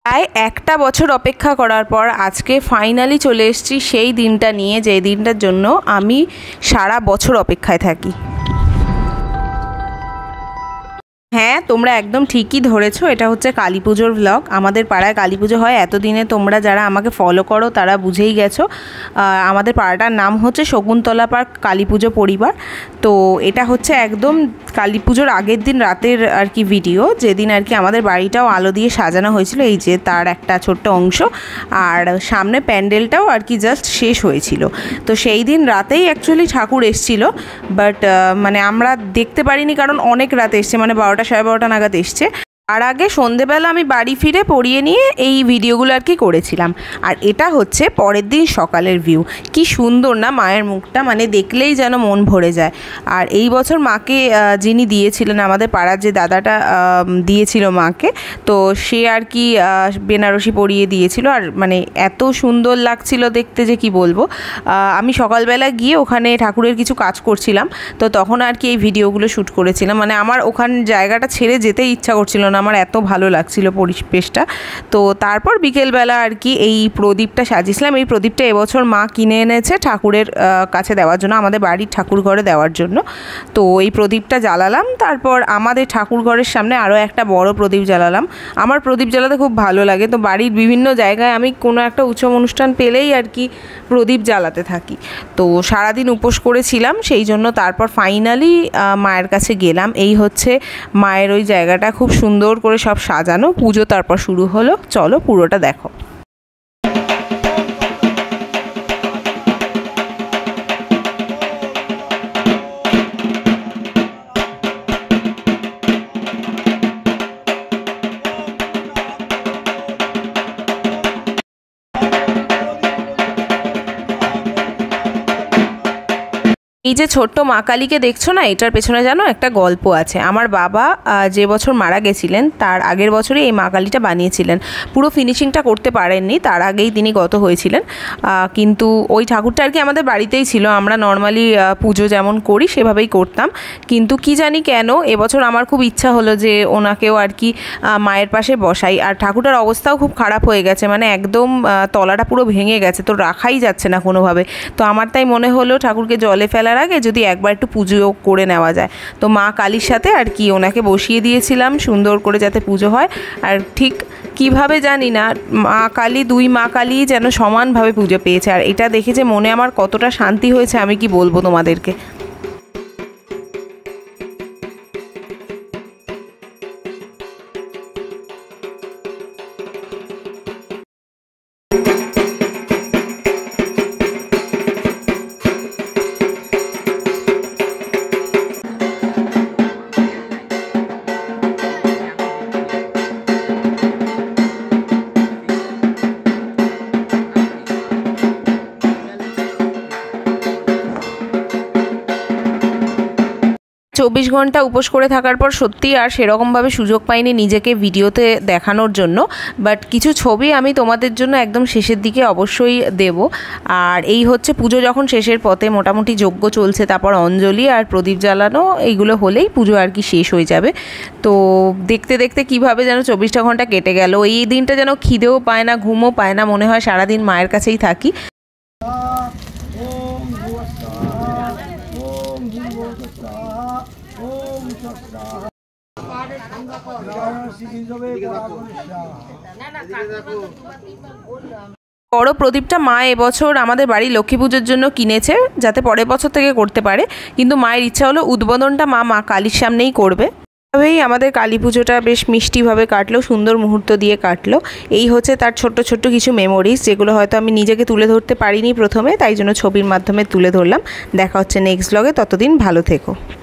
প্রায় একটা বছর অপেক্ষা করার পর আজকে ফাইনালি চলে এসেছি সেই দিনটা নিয়ে, যে দিনটার জন্য আমি সারা বছর অপেক্ষায় থাকি। হ্যাঁ, তোমরা একদম ঠিকই ধরেছো, এটা হচ্ছে কালী পুজোর ব্লগ। আমাদের পাড়ায় কালী পুজো হয়। এতদিনে তোমরা যারা আমাকে ফলো করো তারা বুঝেই গেছো। আমাদের পাড়াটার নাম হচ্ছে শকুন্তলা পার্ক কালী পুজো পরিবার। তো এটা হচ্ছে একদম কালী পুজোর আগের দিন রাতের আর কি ভিডিও, যেদিন আর কি আমাদের বাড়িটাও আলো দিয়ে সাজানো হয়েছিল, এই যে তার একটা ছোট্ট অংশ, আর সামনে প্যান্ডেলটাও আর কি জাস্ট শেষ হয়েছিল। তো সেই দিন রাতেই অ্যাকচুয়ালি ঠাকুর এসেছিল, বাট মানে আমরা দেখতে পারিনি, কারণ অনেক রাতে এসছে, মানে 12টা 12:30 নাগাদ এসছে। আর আগে সন্ধেবেলা আমি বাড়ি ফিরে পড়িয়ে নিয়ে এই ভিডিওগুলো আর কি করেছিলাম। আর এটা হচ্ছে পরের দিন সকালের ভিউ। কি সুন্দর না মায়ের মুখটা, মানে দেখলেই যেন মন ভরে যায়। আর এই বছর মাকে যিনি দিয়েছিলেন, আমাদের পাড়ার যে দাদাটা দিয়েছিল মাকে, তো সে আর কি বেনারসি পরিয়ে দিয়েছিল। আর মানে এত সুন্দর লাগছিল দেখতে যে কি বলবো। আমি সকালবেলা গিয়ে ওখানে ঠাকুরের কিছু কাজ করছিলাম, তো তখন আর কি এই ভিডিওগুলো শ্যুট করেছিলাম। মানে আমার ওখান জায়গাটা ছেড়ে যেতে ইচ্ছা করছিল না, আমার এত ভালো লাগছিল পরিবেশটা। তো তারপর বিকেলবেলা আর কি এই প্রদীপটা সাজিয়েছিলাম। এই প্রদীপটা এবছর মা কিনে এনেছে ঠাকুরের কাছে দেওয়ার জন্য, আমাদের বাড়ির ঠাকুর ঘরে দেওয়ার জন্য। তো এই প্রদীপটা জ্বালালাম। তারপর আমাদের ঠাকুর ঘরের সামনে আরও একটা বড় প্রদীপ জ্বালালাম। আমার প্রদীপ জ্বালাতে খুব ভালো লাগে, তো বাড়ির বিভিন্ন জায়গায় আমি কোনো একটা উৎসব অনুষ্ঠান পেলেই আর কি প্রদীপ জ্বালাতে থাকি। তো সারাদিন উপোস করেছিলাম, সেই জন্য তারপর ফাইনালি মায়ের কাছে গেলাম। এই হচ্ছে মায়ের ওই জায়গাটা, খুব সুন্দর করে সব সাজানো। পুজো তারপর শুরু হলো, চলো পুরোটা দেখো। এই যে ছোট্ট মা কালীকে দেখছো না, এটার পেছনে জানো একটা গল্প আছে। আমার বাবা যে বছর মারা গেছিলেন তার আগের বছরই এই মা কালীটা বানিয়েছিলেন। পুরো ফিনিশিংটা করতে পারেননি, তার আগেই তিনি গত হয়েছিলেন। কিন্তু ওই ঠাকুরটা আর কি আমাদের বাড়িতেই ছিল। আমরা নর্মালি পুজো যেমন করি সেভাবেই করতাম। কিন্তু কি জানি কেন এবছর আমার খুব ইচ্ছা হলো যে ওনাকেও আর কি মায়ের পাশে বসাই। আর ঠাকুরটার অবস্থাও খুব খারাপ হয়ে গেছে, মানে একদম তলাটা পুরো ভেঙে গেছে, তো রাখাই যাচ্ছে না কোনোভাবে। তো আমার তাই মনে হলো ঠাকুরকে জলে ফেলার আগে যদি একবার একটু পুজো করে নেওয়া যায়। তো মা কালীর সাথে আর কি ওনাকে বসিয়ে দিয়েছিলাম সুন্দর করে, যাতে পুজো হয়। আর ঠিক কিভাবে জানি না, মা কালী, দুই মা কালী যেন সমানভাবে পুজো পেয়েছে। আর এটা দেখে যে মনে আমার কতটা শান্তি হয়েছে আমি কি বলবো তোমাদেরকে। চব্বিশ ঘন্টা উপোস করে থাকার পর সত্যি আর সেরকমভাবে সুযোগ পাইনি নিজেকে ভিডিওতে দেখানোর জন্য। বাট কিছু ছবি আমি তোমাদের জন্য একদম শেষের দিকে অবশ্যই দেব। আর এই হচ্ছে পুজো যখন শেষের পথে, মোটামুটি যজ্ঞ চলছে, তারপর অঞ্জলি আর প্রদীপ জ্বালানো, এইগুলো হলেই পুজো আর কি শেষ হয়ে যাবে। তো দেখতে দেখতে কিভাবে যেন 24টা ঘন্টা কেটে গেল। এই দিনটা যেন খিদেও পায় না, ঘুমও পায় না, মনে হয় সারাদিন মায়ের কাছেই থাকি। বড় প্রদীপটা মা এবছর আমাদের বাড়ি লক্ষ্মী পুজোর জন্য কিনেছে, যাতে পরের বছর থেকে করতে পারে। কিন্তু মায়ের ইচ্ছা হলো উদ্বোধনটা মা কালীর সামনেই করবে। তবেই আমাদের কালী পুজোটা বেশ মিষ্টিভাবে কাটলো, সুন্দর মুহূর্ত দিয়ে কাটলো। এই হচ্ছে তার ছোট্ট ছোট্ট কিছু মেমোরিজ, যেগুলো হয়তো আমি নিজেকে তুলে ধরতে পারিনি প্রথমে, তাই জন্য ছবির মাধ্যমে তুলে ধরলাম। দেখা হচ্ছে নেক্সট ব্লগে, ততদিন ভালো থেকো।